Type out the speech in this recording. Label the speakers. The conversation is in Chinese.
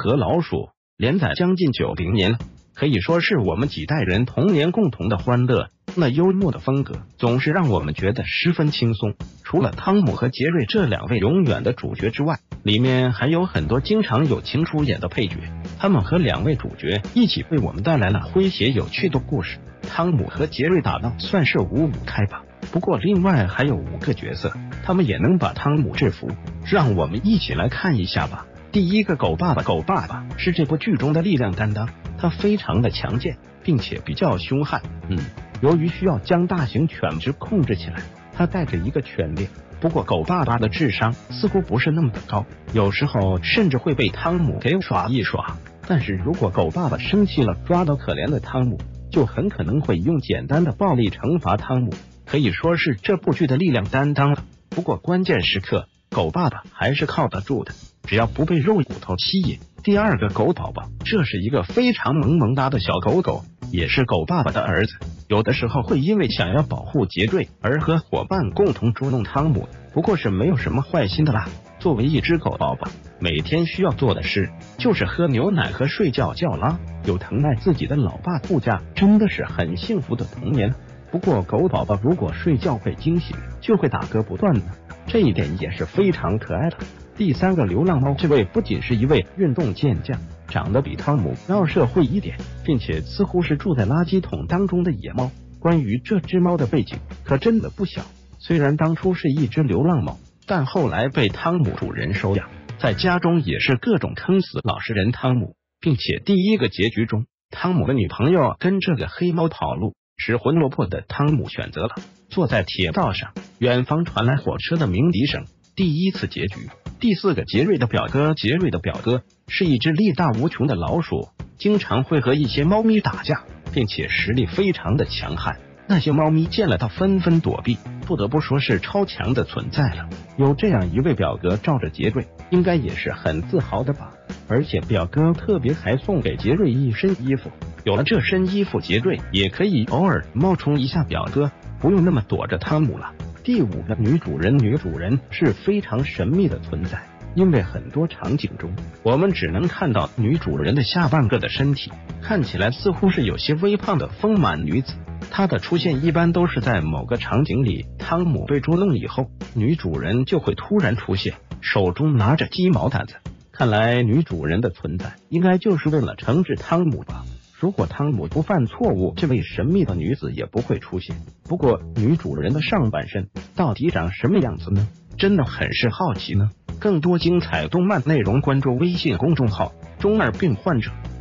Speaker 1: 和老鼠》连载将近90年了，可以说是我们几代人童年共同的欢乐。那幽默的风格总是让我们觉得十分轻松。除了汤姆和杰瑞这2位永远的主角之外，里面还有很多经常友情出演的配角，他们和2位主角一起为我们带来了诙谐有趣的故事。汤姆和杰瑞打闹算是五五开吧，不过另外还有5个角色，他们也能把汤姆制服，让我们一起来看一下吧。第一个，狗爸爸。狗爸爸是这部剧中的力量担当，他非常的强健，并且比较凶悍。由于需要将大型犬只控制起来，他带着一个犬猎。不过狗爸爸的智商似乎不是那么的高，有时候甚至会被汤姆给耍一耍。但是如果狗爸爸生气了，抓到可怜的汤姆，就很可能会用简单的暴力惩罚汤姆，可以说是这部剧的力量担当了。不过关键时刻，狗爸爸还是靠得住的，只要不被肉骨头吸引。第二个，狗宝宝，这是一个非常萌萌哒的小狗狗，也是狗爸爸的儿子，有的时候会因为想要保护杰瑞而和伙伴共同捉弄汤姆，不过是没有什么坏心的啦。作为一只狗宝宝，每天需要做的事就是喝牛奶和睡觉觉啦，有疼爱自己的老爸护驾，真的是很幸福的童年。不过狗宝宝如果睡觉被惊醒，就会打嗝不断的，这一点也是非常可爱的。第三个，流浪猫，这位不仅是一位运动健将，长得比汤姆要社会一点，并且似乎是住在垃圾桶当中的野猫。关于这只猫的背景可真的不小，虽然当初是一只流浪猫，但后来被汤姆主人收养，在家中也是各种坑死老实人汤姆，并且第一个结局中，汤姆的女朋友跟这个黑猫跑路，失魂落魄的汤姆选择了坐在铁道上，远方传来火车的鸣笛声。第一次结局。第四个，杰瑞的表哥。杰瑞的表哥是一只力大无穷的老鼠，经常会和一些猫咪打架，并且实力非常的强悍，那些猫咪见了他纷纷躲避，不得不说是超强的存在了。有这样一位表哥罩着杰瑞，应该也是很自豪的吧。而且表哥特别还送给杰瑞一身衣服，有了这身衣服，杰瑞也可以偶尔冒充一下表哥，不用那么躲着汤姆了。第五个，女主人。女主人是非常神秘的存在，因为很多场景中我们只能看到女主人的下半个的身体，看起来似乎是有些微胖的丰满女子。她的出现一般都是在某个场景里，汤姆被捉弄以后，女主人就会突然出现，手中拿着鸡毛掸子。看来女主人的存在应该就是为了惩治汤姆吧。如果汤姆不犯错误，这位神秘的女子也不会出现。不过女主人的上半身到底长什么样子呢？真的很是好奇呢。更多精彩动漫内容关注微信公众号中二病患者。